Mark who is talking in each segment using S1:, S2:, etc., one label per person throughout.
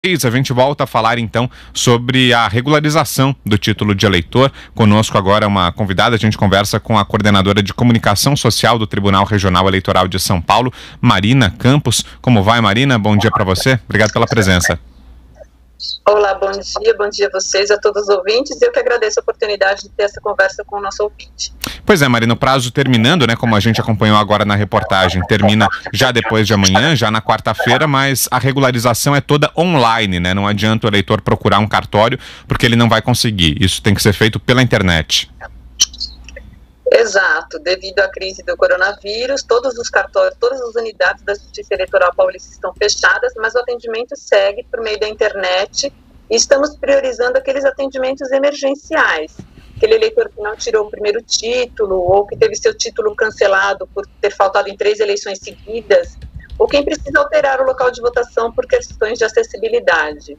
S1: A gente volta a falar então sobre a regularização do título de eleitor. Conosco agora uma convidada, a gente conversa com a coordenadora de comunicação social do Tribunal Regional Eleitoral de São Paulo, Marina Campos. Como vai, Marina? Bom dia para você. Obrigado pela presença.
S2: Olá, bom dia a vocês, a todos os ouvintes. Eu que agradeço a oportunidade de ter essa conversa com o nosso ouvinte.
S1: Pois é, Marina, o prazo terminando, né, como a gente acompanhou agora na reportagem, termina já depois de amanhã, já na quarta-feira, mas a regularização é toda online, né? Não adianta o eleitor procurar um cartório, porque ele não vai conseguir. Isso tem que ser feito pela internet.
S2: Exato, devido à crise do coronavírus, todos os cartórios, todas as unidades da Justiça Eleitoral Paulista estão fechadas, mas o atendimento segue por meio da internet e estamos priorizando aqueles atendimentos emergenciais. Aquele eleitor que não tirou o primeiro título ou que teve seu título cancelado por ter faltado em 3 eleições seguidas, ou quem precisa alterar o local de votação por questões de acessibilidade.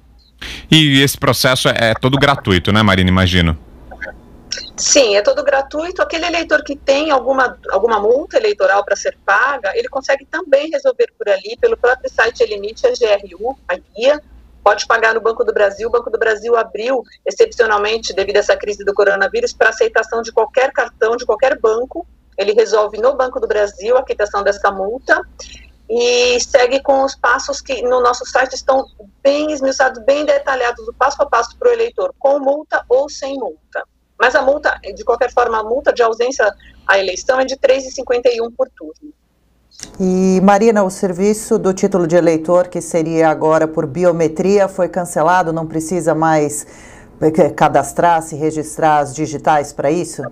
S1: E esse processo é todo gratuito, né, Marina, imagino?
S2: Sim, é todo gratuito. Aquele eleitor que tem alguma multa eleitoral para ser paga, ele consegue também resolver por ali, pelo próprio site Elimite, a GRU, a guia, pode pagar no Banco do Brasil. O Banco do Brasil abriu, excepcionalmente, devido a essa crise do coronavírus, para aceitação de qualquer cartão, de qualquer banco. Ele resolve no Banco do Brasil a quitação dessa multa e segue com os passos que no nosso site estão bem esmiuçados, bem detalhados, o passo a passo para o eleitor, com multa ou sem multa. Mas a multa, de qualquer forma, a multa de ausência à eleição é de R$ 3,51 por turno.
S3: E, Marina, o serviço do título de eleitor, que seria agora por biometria, foi cancelado? Não precisa mais cadastrar, se registrar as digitais para isso?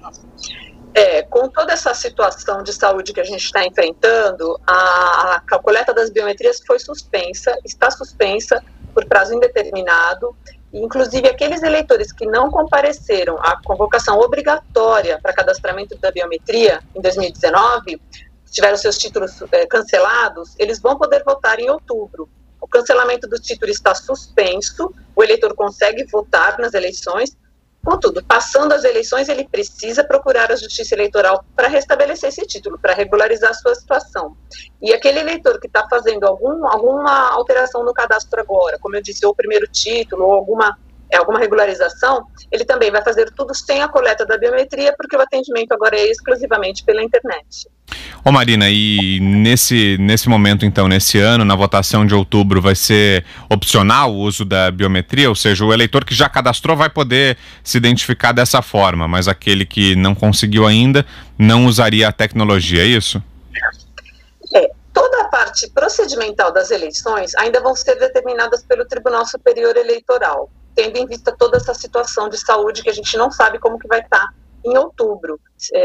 S2: Com toda essa situação de saúde que a gente está enfrentando, a coleta das biometrias foi suspensa, está suspensa por prazo indeterminado. Inclusive, aqueles eleitores que não compareceram à convocação obrigatória para cadastramento da biometria em 2019, tiveram seus títulos cancelados, eles vão poder votar em outubro. O cancelamento do título está suspenso, o eleitor consegue votar nas eleições. Contudo, passando as eleições, ele precisa procurar a Justiça Eleitoral para restabelecer esse título, para regularizar a sua situação. E aquele eleitor que está fazendo alguma alteração no cadastro agora, como eu disse, ou o primeiro título, ou alguma regularização, ele também vai fazer tudo sem a coleta da biometria, porque o atendimento agora é exclusivamente pela internet.
S1: Ô Marina, e nesse momento, então, nesse ano, na votação de outubro, vai ser opcional o uso da biometria? Ou seja, o eleitor que já cadastrou vai poder se identificar dessa forma, mas aquele que não conseguiu ainda não usaria a tecnologia, é isso?
S2: Toda a parte procedimental das eleições ainda vão ser determinadas pelo Tribunal Superior Eleitoral, tendo em vista toda essa situação de saúde que a gente não sabe como que vai estar em outubro.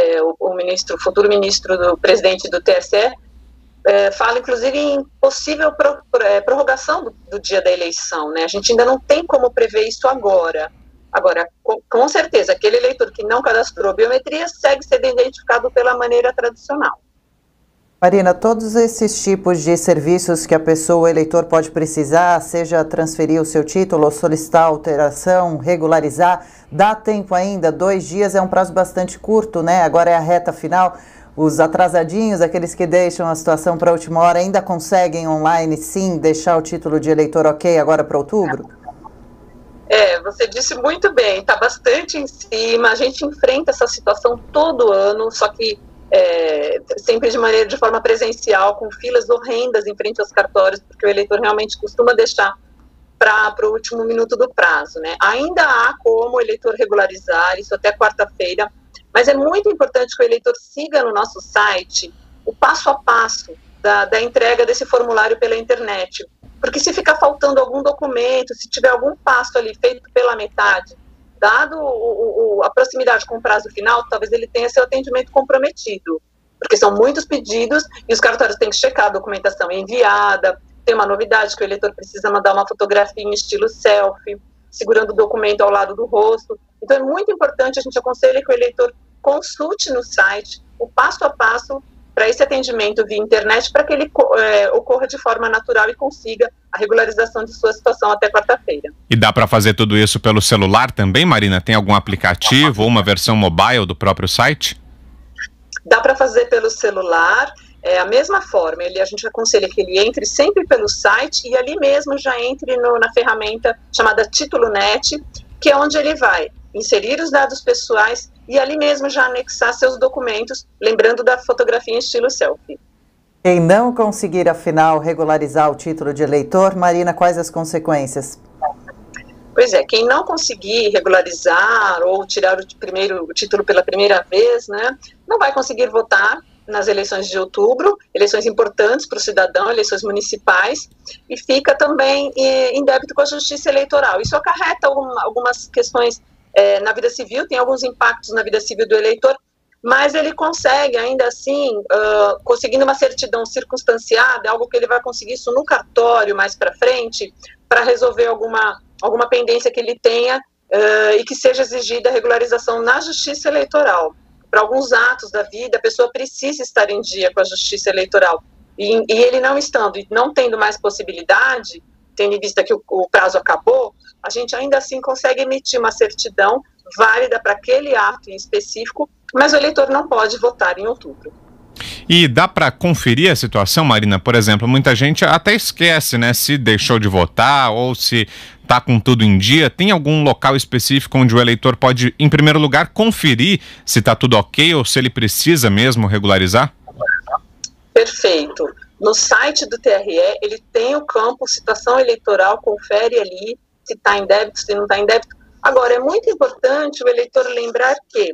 S2: O futuro ministro do presidente do TSE fala, inclusive, em possível prorrogação do dia da eleição, né? A gente ainda não tem como prever isso agora. Agora, com certeza, aquele eleitor que não cadastrou biometria segue sendo identificado pela maneira tradicional.
S3: Marina, todos esses tipos de serviços que a pessoa, o eleitor, pode precisar, seja transferir o seu título ou solicitar alteração, regularizar, dá tempo ainda? 2 dias é um prazo bastante curto, né? Agora é a reta final. Os atrasadinhos, aqueles que deixam a situação para a última hora, ainda conseguem online, sim, deixar o título de eleitor ok agora para outubro?
S2: Você disse muito bem, está bastante em cima, a gente enfrenta essa situação todo ano, só que sempre de forma presencial, com filas horrendas em frente aos cartórios, porque o eleitor realmente costuma deixar para o último minuto do prazo, né? Ainda há como o eleitor regularizar, isso até quarta-feira, mas é muito importante que o eleitor siga no nosso site o passo a passo da entrega desse formulário pela internet, porque se ficar faltando algum documento, se tiver algum passo ali feito pela metade, dado a proximidade com o prazo final, talvez ele tenha seu atendimento comprometido, porque são muitos pedidos e os cartórios têm que checar a documentação enviada. Tem uma novidade que o eleitor precisa mandar uma fotografia em estilo selfie, segurando o documento ao lado do rosto. Então é muito importante, a gente aconselha que o eleitor consulte no site o passo a passo para esse atendimento via internet, para que ele ocorra de forma natural e consiga a regularização de sua situação até quarta-feira.
S1: E dá para fazer tudo isso pelo celular também, Marina? Tem algum aplicativo ou uma versão mobile do próprio site?
S2: Dá para fazer pelo celular a mesma forma, a gente aconselha que ele entre sempre pelo site e ali mesmo já entre na ferramenta chamada Título Net, que é onde ele vai inserir os dados pessoais e ali mesmo já anexar seus documentos, lembrando da fotografia em estilo selfie.
S3: Quem não conseguir, afinal, regularizar o título de eleitor, Marina, quais as consequências?
S2: Pois é, quem não conseguir regularizar ou tirar o título pela primeira vez, né, não vai conseguir votar nas eleições de outubro, eleições importantes para o cidadão, eleições municipais, e fica também em débito com a Justiça Eleitoral. Isso acarreta algumas questões na vida civil, tem alguns impactos na vida civil do eleitor, mas ele consegue, ainda assim, conseguindo uma certidão circunstanciada, algo que ele vai conseguir isso no cartório mais para frente, para resolver alguma pendência que ele tenha e que seja exigida a regularização na Justiça Eleitoral. Para alguns atos da vida, a pessoa precisa estar em dia com a Justiça Eleitoral. E ele não estando e não tendo mais possibilidade, tendo em vista que o prazo acabou, a gente ainda assim consegue emitir uma certidão válida para aquele ato em específico, mas o eleitor não pode votar em outubro.
S1: E dá para conferir a situação, Marina? Por exemplo, muita gente até esquece, né, se deixou de votar ou se está com tudo em dia. Tem algum local específico onde o eleitor pode, em primeiro lugar, conferir se está tudo ok ou se ele precisa mesmo regularizar?
S2: Perfeito. No site do TRE, ele tem o campo situação eleitoral, confere ali se está em débito, se não está em débito. Agora, é muito importante o eleitor lembrar que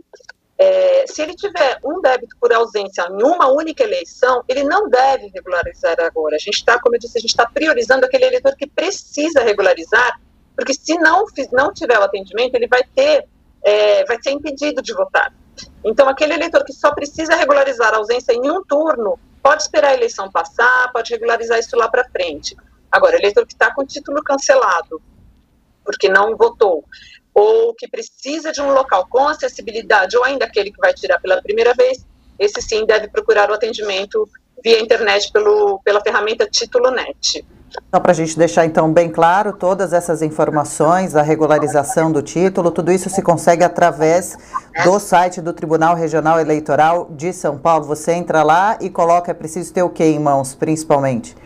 S2: se ele tiver um débito por ausência em uma única eleição, ele não deve regularizar agora. A gente está, como eu disse, a gente está priorizando aquele eleitor que precisa regularizar, porque se não tiver o atendimento, ele vai ser impedido de votar. Então, aquele eleitor que só precisa regularizar a ausência em um turno, pode esperar a eleição passar, pode regularizar isso lá para frente. Agora, o eleitor que está com o título cancelado, porque não votou, ou que precisa de um local com acessibilidade, ou ainda aquele que vai tirar pela primeira vez, esse sim deve procurar o atendimento via internet pela ferramenta Título Net.
S3: Só para a gente deixar então bem claro, todas essas informações, a regularização do título, tudo isso se consegue através do site do Tribunal Regional Eleitoral de São Paulo. Você entra lá e coloca, é preciso ter o que em mãos, principalmente?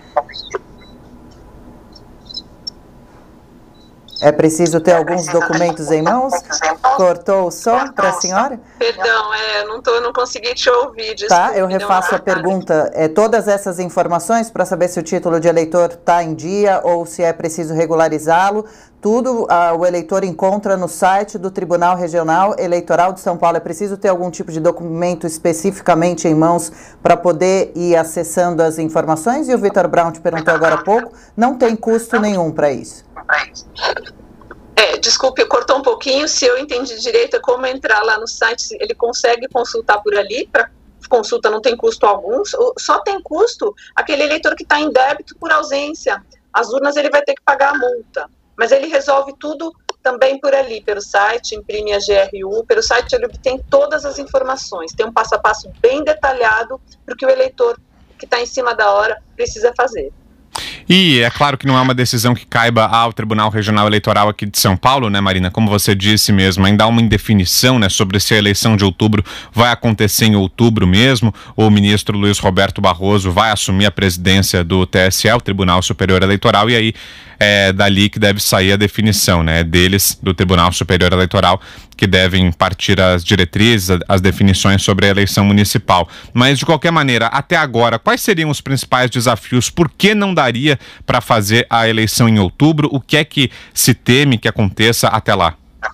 S3: É preciso ter alguns documentos em mãos? Cortou o som para a senhora?
S2: Perdão, eu não consegui te ouvir. Desculpe,
S3: tá, eu refaço a pergunta. Todas essas informações para saber se o título de eleitor está em dia ou se é preciso regularizá-lo, tudo o eleitor encontra no site do Tribunal Regional Eleitoral de São Paulo. É preciso ter algum tipo de documento especificamente em mãos para poder ir acessando as informações? E o Vitor Brown te perguntou agora há pouco, não tem custo nenhum para isso.
S2: Desculpe, cortou um pouquinho. Se eu entendi direito, é como entrar lá no site, ele consegue consultar por ali, para consulta não tem custo algum, só tem custo aquele eleitor que está em débito por ausência. As urnas ele vai ter que pagar a multa, mas ele resolve tudo também por ali, pelo site, imprime a GRU, pelo site ele obtém todas as informações, tem um passo a passo bem detalhado para o que o eleitor que está em cima da hora precisa fazer.
S1: E é claro que não é uma decisão que caiba ao Tribunal Regional Eleitoral aqui de São Paulo, né, Marina? Como você disse mesmo, ainda há uma indefinição, né, sobre se a eleição de outubro vai acontecer em outubro mesmo, ou o ministro Luiz Roberto Barroso vai assumir a presidência do TSE, o Tribunal Superior Eleitoral, e aí é dali que deve sair a definição, né, deles, do Tribunal Superior Eleitoral, que devem partir as diretrizes, as definições sobre a eleição municipal. Mas, de qualquer maneira, até agora, quais seriam os principais desafios? Por que não daria para fazer a eleição em outubro? O que é que se teme que aconteça até lá?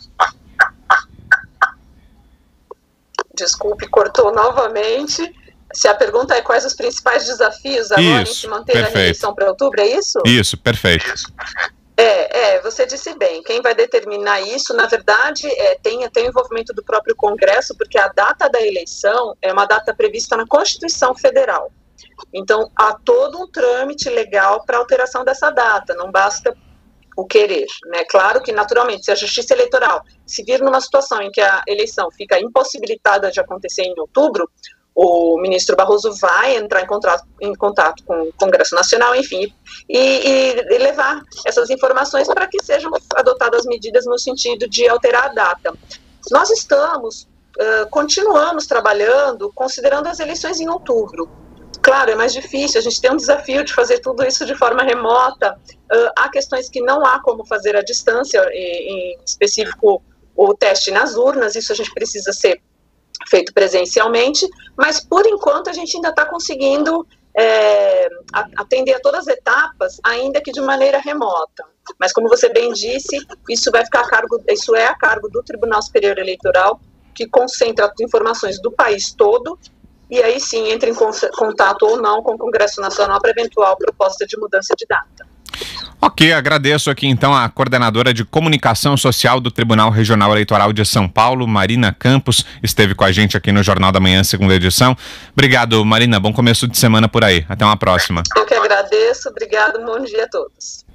S2: Desculpe, cortou novamente. Se a pergunta é quais os principais desafios agora em se manter a eleição para outubro, é isso?
S1: Isso, perfeito.
S2: Você disse bem, quem vai determinar isso, na verdade, tem o envolvimento do próprio Congresso, porque a data da eleição é uma data prevista na Constituição Federal. Então, há todo um trâmite legal para alteração dessa data, não basta o querer, né? Claro que, naturalmente, se a Justiça Eleitoral se vir numa situação em que a eleição fica impossibilitada de acontecer em outubro, o ministro Barroso vai entrar em contato com o Congresso Nacional, enfim, e levar essas informações para que sejam adotadas medidas no sentido de alterar a data. Nós continuamos trabalhando, considerando as eleições em outubro. Claro, é mais difícil, a gente tem um desafio de fazer tudo isso de forma remota. Há questões que não há como fazer à distância, em específico o teste nas urnas, isso a gente precisa ser feito presencialmente, mas por enquanto a gente ainda está conseguindo atender a todas as etapas, ainda que de maneira remota. Mas como você bem disse, isso vai ficar a cargo do Tribunal Superior Eleitoral, que concentra as informações do país todo, e aí sim entra em contato ou não com o Congresso Nacional para eventual proposta de mudança de data.
S1: Ok, agradeço aqui então a coordenadora de comunicação social do Tribunal Regional Eleitoral de São Paulo, Marina Campos, esteve com a gente aqui no Jornal da Manhã, segunda edição. Obrigado, Marina, bom começo de semana por aí. Até uma próxima.
S2: Eu que agradeço, obrigado, bom dia a todos.